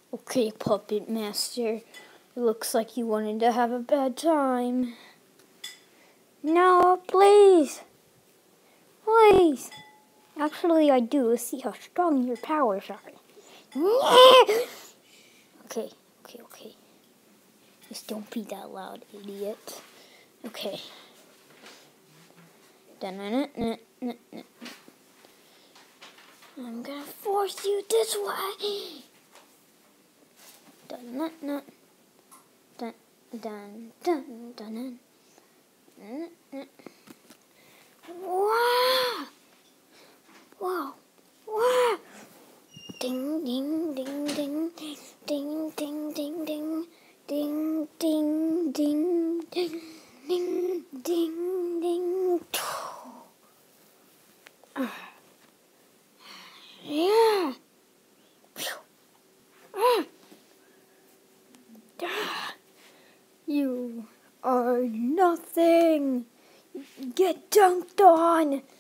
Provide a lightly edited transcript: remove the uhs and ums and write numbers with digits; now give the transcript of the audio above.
Okay, Puppet Master. It looks like you wanted to have a bad time. No, please. Please. Actually, I do. Let's see how strong your powers are. Okay. Just don't be that loud, idiot. Okay. I'm gonna force you this way. Dun dun dun dun dun dun dun. Wow! Wow! Wow! Ding ding ding ding ding ding ding ding ding ding ding ding ding ding ding. Yeah. You are nothing. Get dunked on.